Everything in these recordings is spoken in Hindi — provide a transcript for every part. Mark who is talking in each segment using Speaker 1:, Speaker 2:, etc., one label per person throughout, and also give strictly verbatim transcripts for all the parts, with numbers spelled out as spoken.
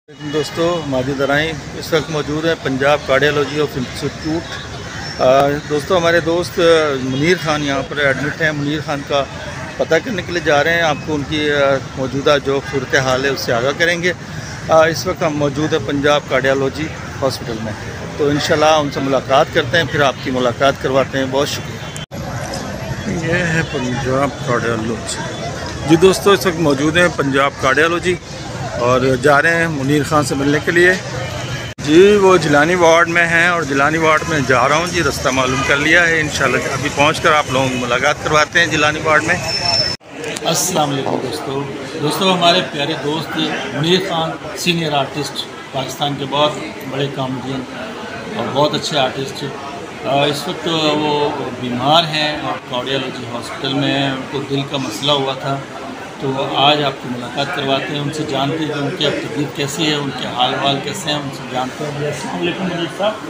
Speaker 1: दोस्तों माजिद राही इस वक्त मौजूद है पंजाब कार्डियोलॉजी ऑफ इंस्टीट्यूट। दोस्तों हमारे दोस्त मुनीर खान यहाँ पर एडमिट हैं। मुनीर खान का पता करने के लिए जा रहे हैं, आपको उनकी मौजूदा जो सूरत हाल है उससे आगाह करेंगे। आ, इस वक्त हम मौजूद है पंजाब कार्डियोलॉजी हॉस्पिटल में, तो इंशाल्लाह उनसे मुलाकात करते हैं, फिर आपकी मुलाकात करवाते हैं। बहुत शुक्रिया। ये है पंजाब कार्डियोलॉजी जी। दोस्तों इस वक्त मौजूद हैं पंजाब कार्डियोलॉजी और जा रहे हैं मुनीर खान से मिलने के लिए जी। वो जिलानी वार्ड में हैं और जिलानी वार्ड में जा रहा हूँ जी। रास्ता मालूम कर लिया है, इंशाल्लाह अभी पहुँचकर आप लोगों की मुलाकात करवाते हैं जिलानी वार्ड में।
Speaker 2: अस्सलाम वालेकुम दोस्तों दोस्तों हमारे प्यारे दोस्त मुनीर खान सीनियर आर्टिस्ट, पाकिस्तान के बहुत बड़े कॉमेडियन और बहुत अच्छे आर्टिस्ट, इस वक्त वो बीमार हैं और कार्डियोलॉजी हॉस्पिटल में हैं। उनको दिल का मसला हुआ था, तो आज आपकी मुलाकात करवाते हैं, उनसे जानते हैं कि उनकी अब तबीयत कैसी है, उनके हाल वाल कैसे हैं, उनसे जानते हैं। अस्सलाम वालेकुम मुनीर साहब,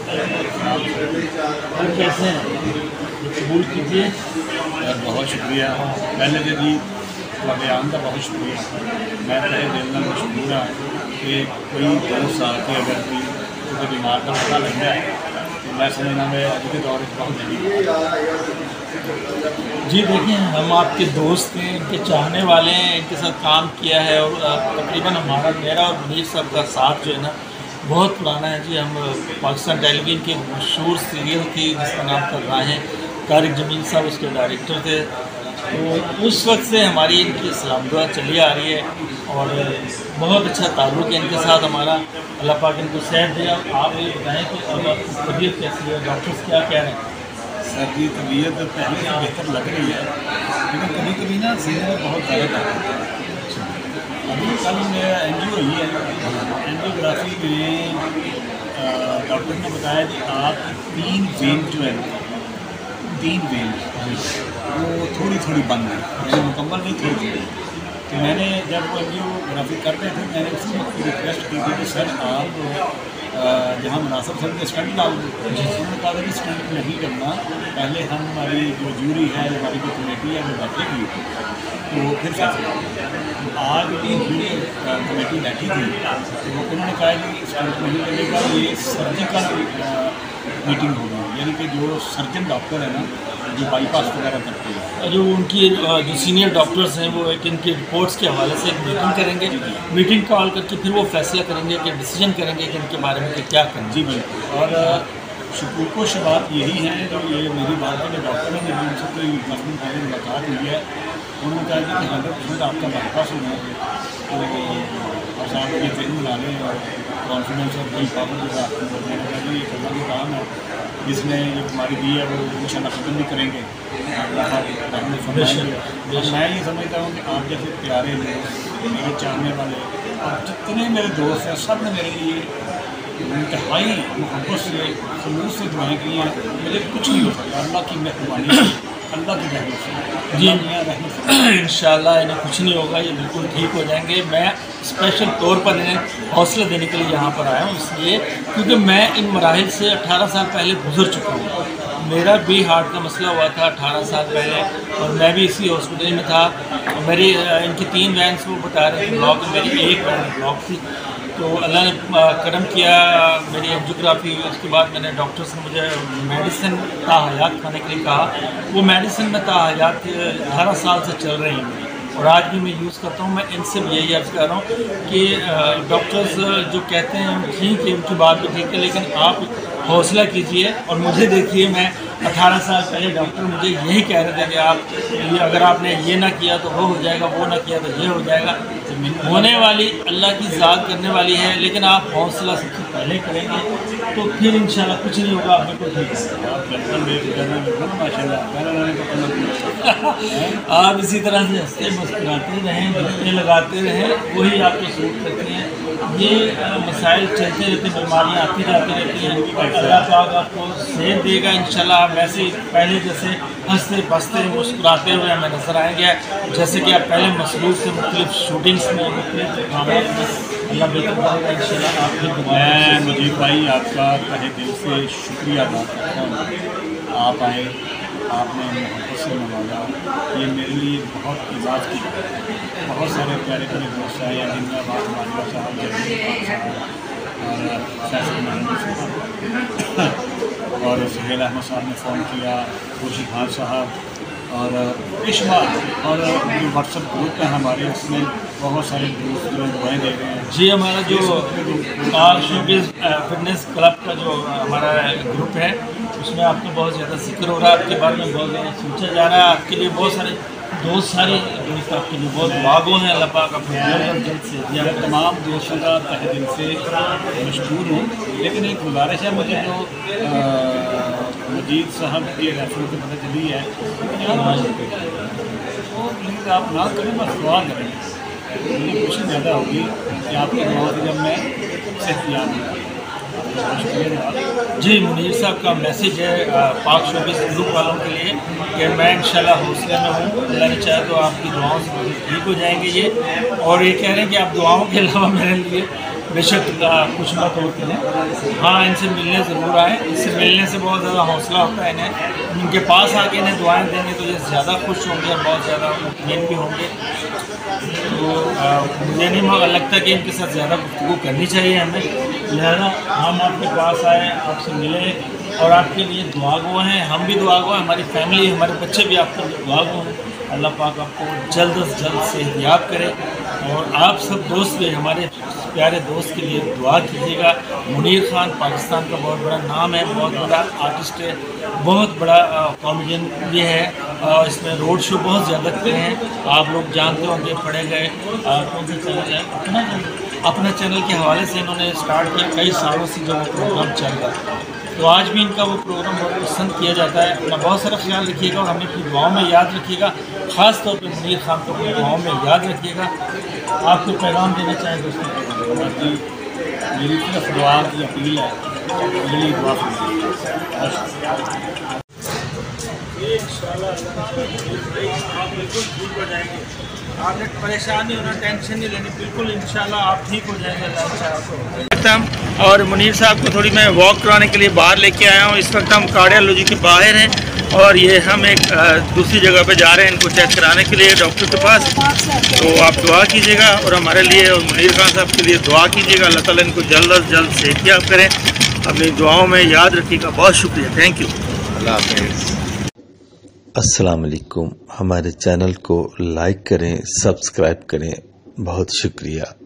Speaker 2: कैसे हैं? कबूल कीजिए।
Speaker 3: यार बहुत शुक्रिया पहले तो जी थोड़े आन का बहुत शुक्रिया। मैं तहे दिल में मशहूर हाँ कि कोई दोस्त आके अगर कोई कोई बीमार का पता लग जाए तो मैं समझना मैं अभी के दौर में बहुत नहीं।
Speaker 2: जी देखिए, हम आपके दोस्त हैं, इनके चाहने वाले हैं, इनके साथ काम किया है और तकरीबन हमारा मेरा और मुनीर साहब का साथ जो है ना बहुत पुराना है जी। हम पाकिस्तान टेलीविज़न के मशहूर सीरियल थी जिसका नाम कर रहे हैं, तारिक जमील साहब उसके डायरेक्टर थे। तो उस वक्त से हमारी इनकी सलाम दुआ चली आ रही है और बहुत अच्छा ताल्लुक़ है इनके साथ हमारा। अल्लाह पाक इनको सेहत दे। आप ये बताएँ कि अब आपकी तबीयत कैसी है, डॉक्टर्स क्या कह रहे हैं?
Speaker 3: सर की तबीयत पहले से बेहतर लग रही है, लेकिन कभी कभी ना सीने में बहुत दर्द आता है। अभी कल मेरा एंजियो हुई है, एंजियोग्राफी में डॉक्टर ने बताया कि आप तीन वेन जो है तीन वेन वो थोड़ी थोड़ी बंद है, यानी मुकम्मल नहीं, थोड़ी थोड़ी। तो मैंने जब वो एंजियोग्राफी कर रहे थे मैंने उसी वक्त रिक्वेस्ट की थी कि सर आप जहाँ मुनासिब सर के स्टंट डाल दो। उन्होंने कहा था कि स्टंट नहीं करना, पहले हम हमारी जो जूरी है, हमारी जो कमेटी है वो बैठेगी तो फिर फैसला। आज भी जूरी कमेटी बैठी थी तो उन्होंने कहा कि स्टंट नहीं करेगा, ये सर्जिकल मीटिंग होगी, यानी कि जो सर्जन डॉक्टर है ना जो बाईपास वगैरह करते हैं,
Speaker 2: जो उनकी जो सीनियर डॉक्टर्स हैं वो एक इनकी रिपोर्ट्स के हवाले से एक मीटिंग करेंगे, मीटिंग कॉल करके फिर वो फैसला करेंगे कि डिसीजन करेंगे कि इनके बारे में कि क्या करें।
Speaker 3: जी बिल्कुल। और शुक्र शुबात यही है जो ये मेरी बात है कि डॉक्टर ने जब उनसे कोई मसलन पहले मुलाकात हुई है, उन्होंने कहा कि हंड्रेड परसेंट आपका बाईपास होना है, तो और साथ ये ट्रेन बना लें और कॉन्फिडेंस और कोई पावर जो है आपको मैंने ये करना भी काम है जिसने जो बीमारी दी है वो इंशाल्लाह ख़त्म भी करेंगे। मैं ये समझता हूँ कि आप जैसे प्यारे लोग, मेरे चाहने वाले और जितने मेरे दोस्त हैं, सब ने मेरे लिए इंतहाई मोहब्बत से खलूस से दुआएं की हैं। मुझे कुछ नहीं हो सकता, अल्लाह की मेहरबानी, अल्लाह की रहमत से
Speaker 2: जी। इंशाल्लाह इन्हें कुछ नहीं होगा, ये बिल्कुल ठीक हो जाएंगे। मैं स्पेशल तौर पर इन्हें हौसला देने के लिए यहाँ पर आया हूँ, इसलिए क्योंकि मैं इन मराहिल से अठारह साल पहले गुजर चुका हूँ। मेरा भी हार्ट का मसला हुआ था अठारह साल पहले और मैं भी इसी हॉस्पिटल में था। मेरी इनकी तीन वैन्स वो बता रहे थे ब्लॉक, मेरी एक वैन ब्लॉक थी। तो अल्लाह ने करम किया, मेरी एंजियोग्राफी हुई। उसके बाद मैंने डॉक्टर्स ने मुझे मेडिसिन ताहयात खाने के लिए कहा। वो मेडिसिन में ताहयात अठारह साल से चल रही हैं और आज भी मैं यूज़ करता हूँ। मैं इनसे भी यही अर्ज़ कर रहा हूँ कि डॉक्टर्स जो कहते हैं ठीक है, उनकी बात भी ठीक है, लेकिन आप हौसला कीजिए और मुझे देखिए। मैं अठारह साल पहले डॉक्टर मुझे यही कह रहे थे कि आप ये अगर आपने ये ना किया तो वो हो जाएगा, वो ना किया तो ये हो जाएगा। होने वाली अल्लाह की ज़ात करने वाली है, लेकिन आप हौसला सबसे पहले करेंगे तो फिर इंशाल्लाह कुछ नहीं होगा। आप बिल्कुल ठीक है। आप इसी तरह से हंसते मुस्कुराते रहें, धक्के लगाते रहें, वही आपको सूट करते हैं। ये मसाइल चलते रहते, बीमारियाँ आती जाती रहती हैं। अल्लाह पाक आपको सेहत देगा इंशाल्लाह। वैसे पहले जैसे हंसते बसते मुस्कुराते हुए हमें नजर आएंगे, जैसे कि आप पहले मसरूफ़ से मुख्तलिफ शूटिंग्स में, मुख्तलिफ कामों में। अल्लाह बेहतर करेगा इंशाल्लाह। आप फिर
Speaker 3: मैं मुझे भाई आपका तहे दिल से शुक्रिया अदा करता हूँ। आप आए, आपने मोहब्बत से नवाजा, ये मेरे लिए बहुत इजाज़ की बात है। बहुत सारे प्यारे प्यारे दोस्त आए हैं, जिनका बात मानवा साहब, जगदीप साहब और फैसल महमूद साहब और सुहेल अहमद साहब ने फ़ोन किया, खुर्शीद खान साहब और इश्मा और जो व्हाट्सएप ग्रुप है हमारे, उसमें बहुत सारे दोस्त जो दुआएँ दे रहे हैं।
Speaker 2: जी, हमारा जो पाक शोबिज़ फिटनेस क्लब का जो हमारा ग्रुप है, उसमें आपका बहुत ज़्यादा जिक्र हो रहा है, आपके बारे में बहुत ज़्यादा सोचा जा रहा है। आपके लिए बहुत सारे दोस्त सारे दोस्त आपके लिए बहुत बागों हैं। अल्लाह पाक आपको जल्द से
Speaker 3: मैं तमाम दोस्तों का तहे दिल से मशहूर हूँ, लेकिन एक गुजारिश है मुझे, जो मजीद साहब के रेफर से पता चली है, वो प्लीज़ आप ना करें, बस दुआ करें। मुझे खुशी ज़्यादा होगी कि आपके दुआ से जब मैं सेहतियाब हूँ।
Speaker 2: जी, मुनीर साहब का मैसेज है पाक शोबिज़ ग्रुप वालों के लिए कि मैं इंशाल्लाह हौसले में हूँ, अल्लाह ने चाहे तो आपकी दुआओं से ठीक हो जाएंगे ये। और ये कह रहे हैं कि आप दुआओं के अलावा मेरे लिए बेशक कुछ मत और करें। हाँ, इनसे मिलने ज़रूर आए, इससे मिलने से बहुत ज़्यादा हौसला होता है इन्हें। उनके पास आके इन्हें दुआएं देंगे तो ये ज़्यादा खुश होंगे और बहुत ज़्यादा मुतमईन भी होंगे। तो मुझे नहीं लगता कि इनके साथ ज़्यादा गुफ्तगू करनी चाहिए हमें, लिहाजा हम आपके पास आए, आपसे मिले और आपके लिए दुआ गो हैं, हम भी दुआ गो हैं, हमारी फैमिली, हमारे बच्चे भी आपके लिए दुआ गो हैं। अल्लाह पाक आपको जल्द अज जल्द सेहतियाब करे। और आप सब दोस्त भी हमारे प्यारे दोस्त के लिए दुआ कीजिएगा। मुनीर खान पाकिस्तान का बहुत बड़ा नाम है, बहुत बड़ा आर्टिस्ट है, बहुत बड़ा कॉमेडियन भी है। और इसमें रोड शो बहुत ज़्यादा किए हैं, आप लोग जानते होंगे, पढ़े गए। कौन सा चैनल है अपना अपना चैनल के हवाले से इन्होंने स्टार्ट किया, कई सालों से जो प्रोग्राम चल रहा है, तो आज भी इनका वो प्रोग्राम बहुत पसंद किया जाता है। अपना बहुत सारा ख्याल रखिएगा और हमें अपनी दुआओं में याद रखिएगा, ख़ास तौर पे मुनीर खान को अपनी दुआओं में याद रखिएगा। आपको पैगाम देना चाहें दोस्तों?
Speaker 3: मेरी तरफ दुआ की अपील है, मेरी दुआ
Speaker 2: आप बिल्कुल ठीक हो जाएंगे। आपने परेशान नहीं होना, टेंशन नहीं लेनी, बिल्कुल इंशाल्लाह आप ठीक हो जाएंगे। और मुनीर साहब को थोड़ी मैं वॉक कराने के लिए बाहर लेके आया हूँ। इस वक्त हम कार्डियोलॉजी के बाहर हैं और ये हम एक दूसरी जगह पे जा रहे हैं इनको चेक कराने के लिए डॉक्टर के पास। तो आप दुआ कीजिएगा और हमारे लिए और मुनीर खान साहब के लिए दुआ कीजिएगा। अल्लाह ताला इनको जल्द अज जल्द सेहतियाब करें, अपनी दुआओं में याद रखिएगा। बहुत शुक्रिया, थैंक यू, अल्लाह हाफ़िज़।
Speaker 4: अस्सलाम वालेकुम। हमारे चैनल को लाइक करें, सब्सक्राइब करें। बहुत शुक्रिया।